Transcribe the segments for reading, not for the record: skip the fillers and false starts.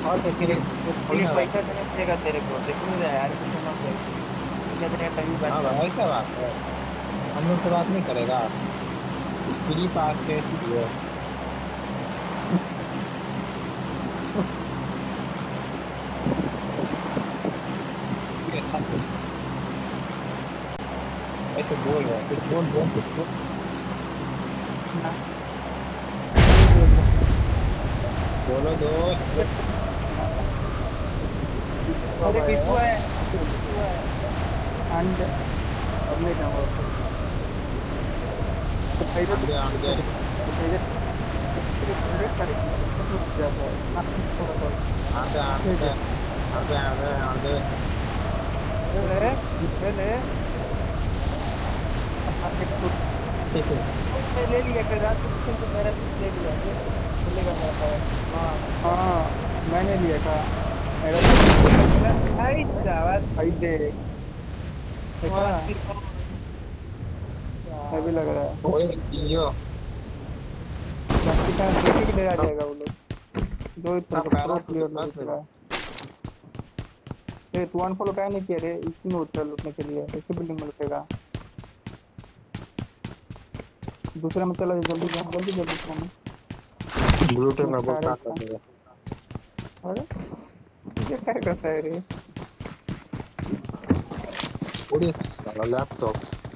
और तो फिर थोड़ी फिर ना पैसा रहता। देना पड़ेगा तेरे को, देख नहीं रहा है यार, कुछ समझ गए। पैसा देने का तभी बात हाँ कर। भाई ऐसा बात है, हम लोग से बात नहीं करेगा, फ्री पास कैसी है। ये अच्छा तो ऐसे बोल रहा है, कुछ बोल बोल कुछ बोल। ना, नहीं बोल रहा। बोलो दोस्त। अरे बिट्टू है, बिट्टू है। अंड अब ले जाऊंगा उसको। पहले तो आंदे आंदे। पहले इन्वेस्ट करेगी तो रुक जाता है ना, थोड़ा सा। आंदे ले आंदे ले आंदे आंदे आंदे। ले ले ले। मार्केट को मैं ले लिया कल रात को, किचन से मेरा कुछ ले लिया, देख चलेगा मेरा पाया। हाँ हाँ, मैंने लिया था। मेरा तो मिला भाई साहब। भाई देख, देखा अभी लग रहा है। ओए जियो। बाकी का देखे कि डरा जाएगा वो लोग, जो इतना सब तो प्रो पैराशूट प्लेयर लोग फंस उतरा गया। है। ए तू अनफॉलो काहे नहीं किया रे, इसी में उतरा लूटने के लिए, इसी बिल्डिंग में लुटेगा। दूसरे में चला जा, जल्दी जा, जल्दी जा दूसरे में। ब्लूटूथ में बोल क्या मिस्टर कर का। देगा। अरे ये क्या करता है रे। पूरी साला लैपटॉप।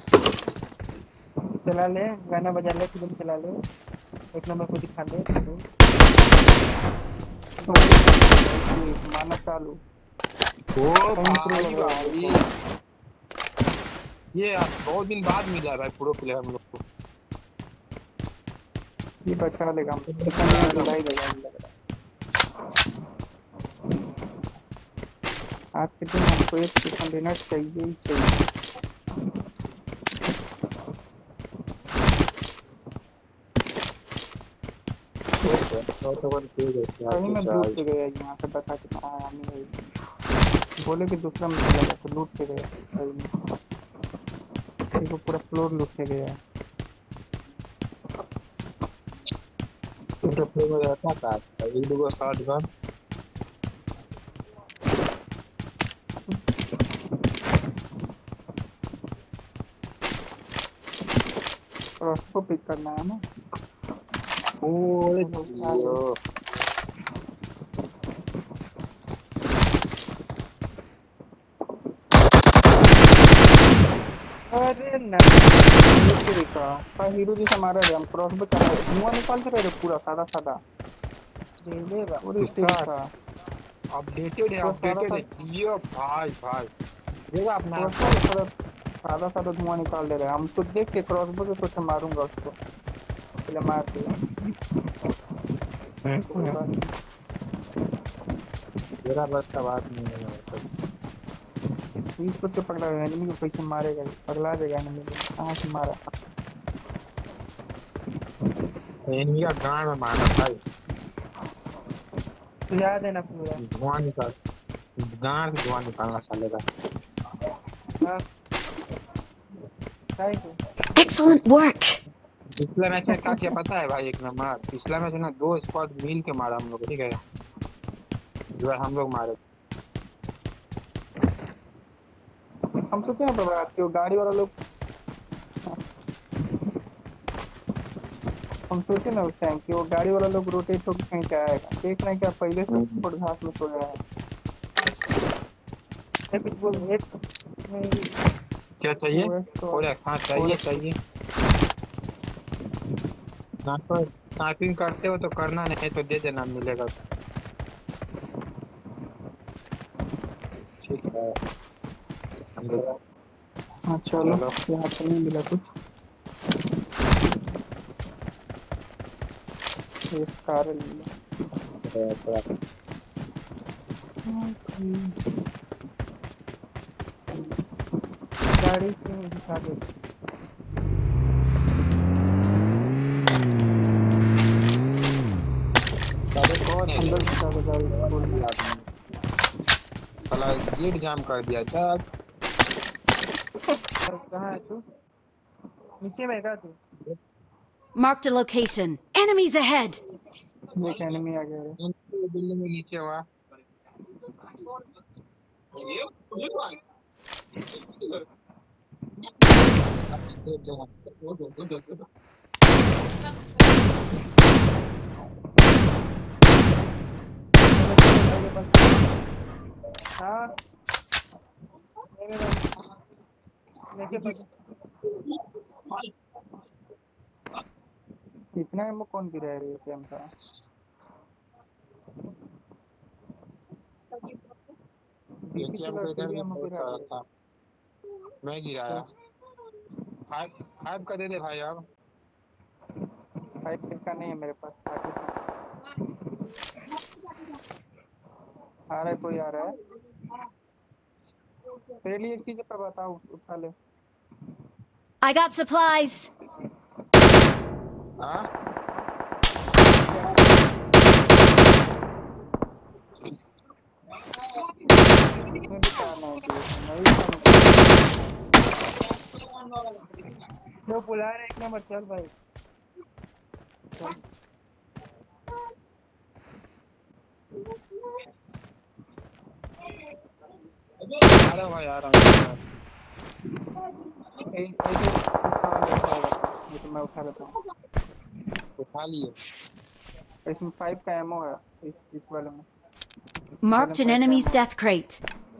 चला ले, गाना बजा ले, फिल्म चला ले, एक नंबर को दिखा दे। माना चालू। ओ कहीं प्रो भाई लग रहा है मेरे भाई, को। ये बहुत दिन बाद मिला है भाई प्रो प्लेयर हम लोग को। ये बचा लेगा, हम तो चिकन चला डिनर लो। दिला ही देगा मुझे लग रहा है। आज के दिन हमको एक चिकन डिनर चाहिए ही चाहिए। तो कौन ठीक है क्या कहीं में कुछ लूट आज। के गया, यहाँ पे बता के आया नहीं। बोले कि दूसरा में चला गया तो लूट के गया सही में। देखो पूरा फ्लोर लूट के गया है। तो प्ले में रहता था एक दो शॉट गन। और उसको पिक करना है ना। ओए तो लोग आ जियो। गए। अरे नहीं तेरे का हीरो जैसा मारा रे, हम क्रॉस पे चला धुआं निकाल के रहे रे पूरा सादा सादा। देगा और तेरी किसका का अपडेटेड है, पूरा सादा अपडेटेड है सादा, जियो भाई भाई। देगा अपना पूरा आपको। सादा सादा, सादा सादा धुआं निकाल दे रहा है। हम उसको देख के क्रॉसबो से सोचे मारूंगा उसको, पहले मार दिया। कोई बात नहीं। मेरा बस का बात नहीं है मतलब। पुलिस को पकड़ा है, एनिमी को कैसे मारेगा ये? पगला देगा एनिमी को, कहाँ से मारा। एनिमी का गांड में मारना भाई। तो याद है ना पूरा। धुआं निकाल, गांड से धुआं निकालना साले का। हाँ, काय को Excellent work. पिछला मैच में क्या किया पता है भाई, एक नंबर पिछला मैच ना दो स्क्वाड मिल के मारा हम लोग, ठीक है। जो है हम लोग मारे। हम सोचे ना प्रभात कि वो गाड़ी वाला लोग, हम सोचे ना उस टाइम कि वो गाड़ी वाला लोग रोटेट होकर कहीं से आएगा, देख रहे हैं क्या पहले से स्पॉट घास में सो गया है। कुछ बोल हेड में क्या चाहिए। वो एक तो और हाँ और चाहिए चाहिए। स्नाइपर स्नाइपिंग करते हो तो करना, नहीं तो दे देना मिलेगा। ठीक है हम लोग। हाँ चलो, चलो। यहाँ तो नहीं मिला कुछ। एक कार ले लो। थोड़ा गाड़ी से दिखा दे। अरे कौन है रे। अंदर दिखा दे गाड़ी से, बोल ये आदमी साला गेट जाम कर दिया था। कहाँ है तू, नीचे में क्या तू। Marked a location. Enemies ahead. एक एनिमी आ गया है। बिल्डिंग में नीचे हुआ। हाँ लेके इतना एमो कौन गिरा है रे गेम का एटीएम को इधर भी बहुत सारा था, मैं गिराया। फाइव का दे दे भाई अब। 5 का नहीं है मेरे पास आगे से आ रहा है कोई आ रहा है तेरे लिए एक चीज पर बताओ उठा ले I got supplies. हाँ इसमें भी काम है जो बुला रहे एक नंबर चल भाई आ रहा हूँ भाई, आ रहा हूँ। ऐसे ये तो मैं उठा लेता हूँ उठा लिए। इसमें 5 का एमओ है इस वाले में Marked an enemy's death crate.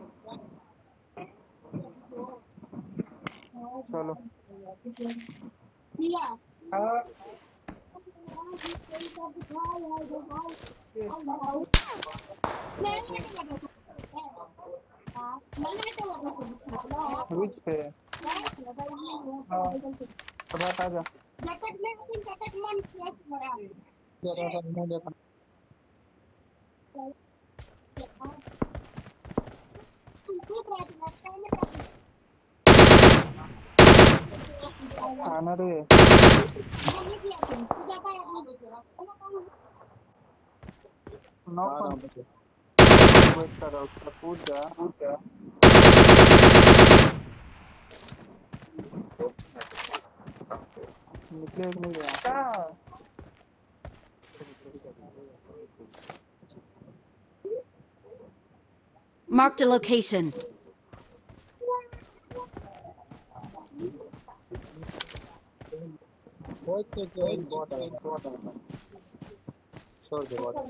चलो रिच पे अब आ जा आना रे नॉक वेट कर रहा उसका कूद जा निकले कि नहीं गया Marked a location. छोड़ दे बहुत।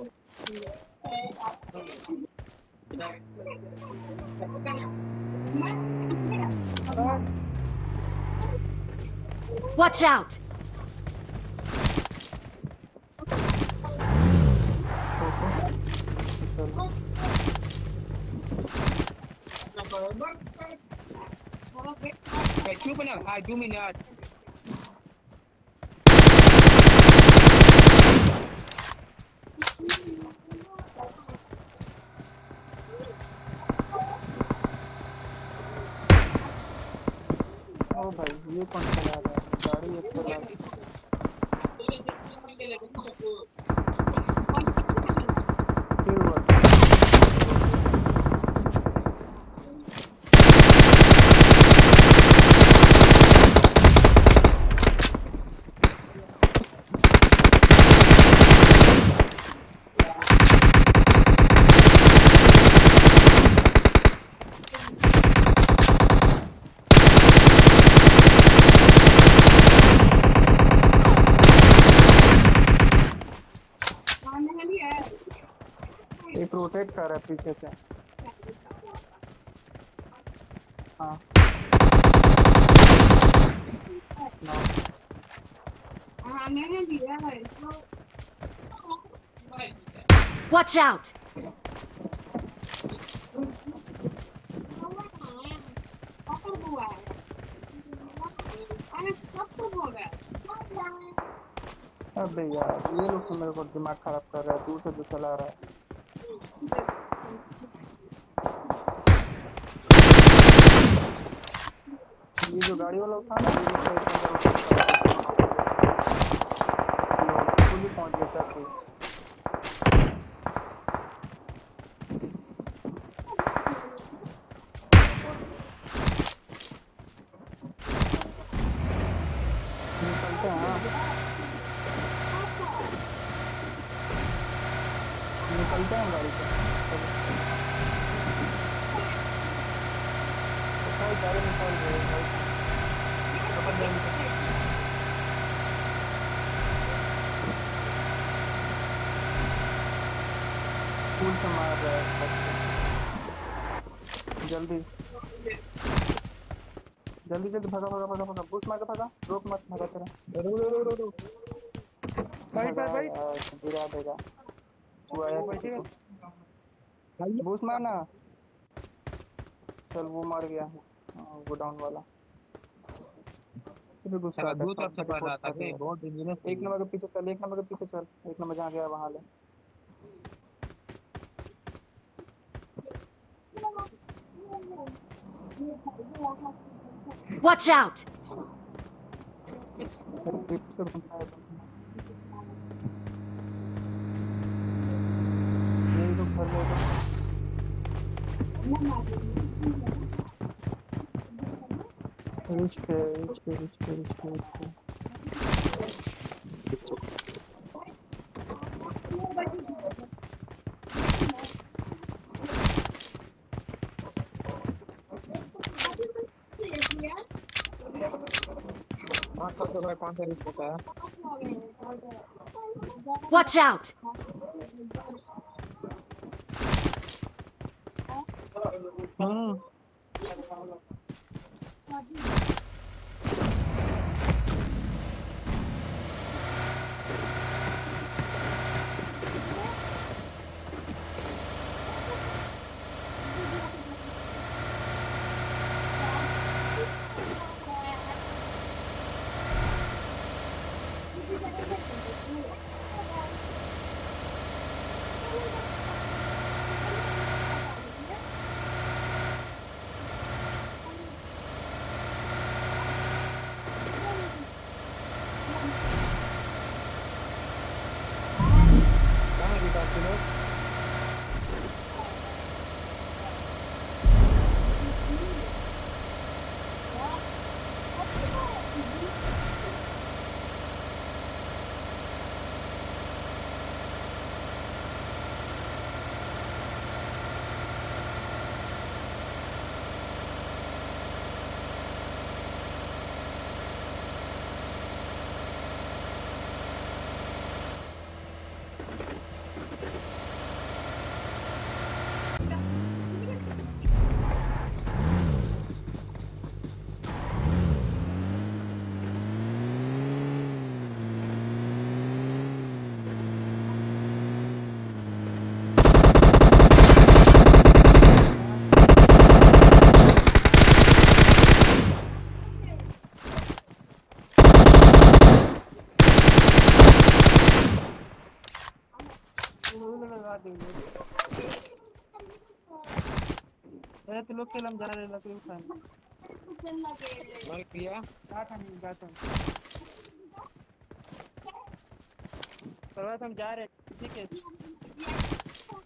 Watch out! चुप ना भाई 2 मिनट। ओ भाई ये कौन चला रहा है गाड़ी एक चला रहा है फिर हुआ एक रोटेट कर रहा है पीछे से हाँ Watch out! अबे यार ये लोग तो मेरे को दिमाग खराब कर रहा है दूर से जो चला रहा है ये जो गाड़ी वाला था ना ये पुलिस पहुंच गया सर कोई निकलते हैं हाँ निकलते हैं गाड़ी से भाई गाड़ी निकाल रहे हैं भाई। पकड़ जाएंगे। फूल से मार रहा है बच्चे। जल्दी जल्दी जल्दी भागा भागा भागा भागा, बूस्ट मार के भागा, रोक मत, भागा तेरा। रुक रुक रुक रुक। भाई भाई भाई गिरा देगा, चुआया किसी को। बूस्ट मारना। चल वो मर गया। वो डाउन वाला फिर गुस्सा साला आता दो है, तरफ से सब पड़ रहा रिपोर्ट था कर बे, रहे बहुत डेंजरस हैं। एक नंबर के पीछे चल, एक नंबर के पीछे चल, एक नंबर जहाँ गया वहाँ ले। Watch out! फिर पीछे घूमता है तुम। यही तो घर ले तो। रिश्ते रिश्ते रिश्ते रिश्ते रिश्ते। हाँ सबसे भाई कौन सा रिस्क होता है? Watch out! हम्म कहाँ है विकास के लोग? लगा देंगे। अरे तो लोग के हम जा रहे हैं लकड़ी उठाने। मैं किया जाता हूँ परवात हम जा रहे हैं, ठीक है।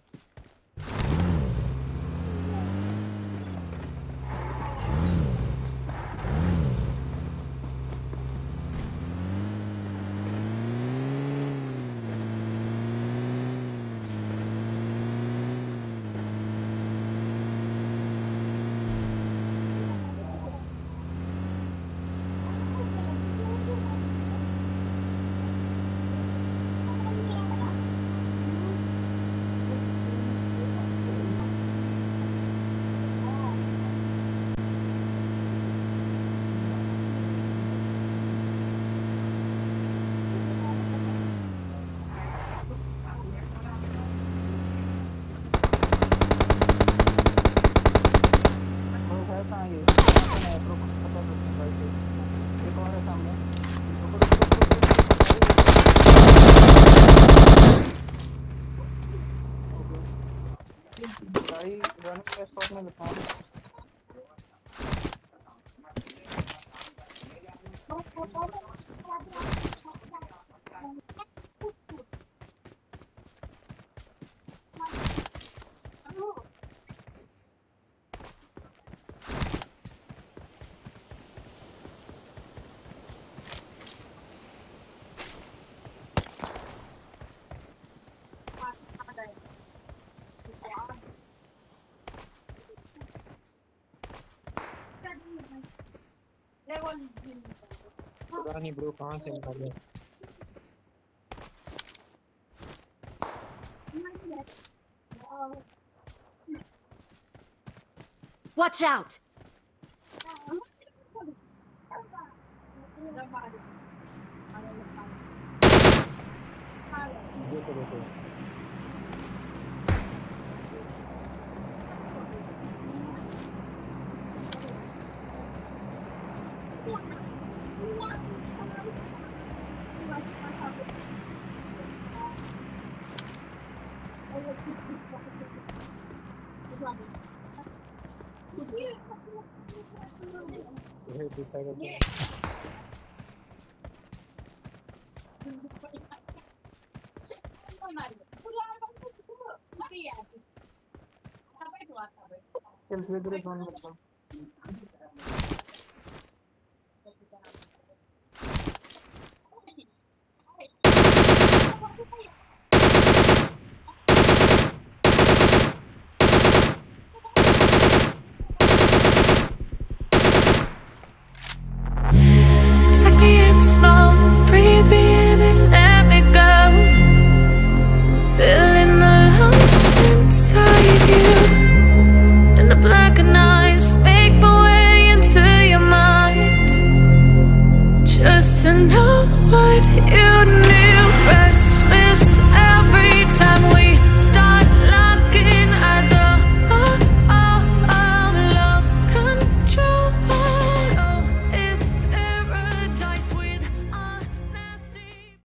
भाई रनिंग में स्टॉप में लिखा है। पता नहीं ब्रो कहाँ से निकाले। Watch out! देखो देखो ये दिखाएगा चल फिर तेरे फोन में